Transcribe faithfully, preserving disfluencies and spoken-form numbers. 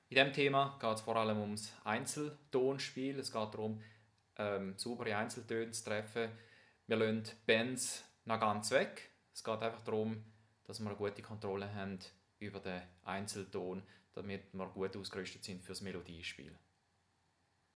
In diesem Thema geht es vor allem ums Einzeltonspiel. Es geht darum, ähm, saubere Einzeltöne zu treffen. Wir lassen die Bands noch ganz weg. Es geht einfach darum, dass wir eine gute Kontrolle haben über den Einzelton, damit wir gut ausgerüstet sind für das Melodiespiel.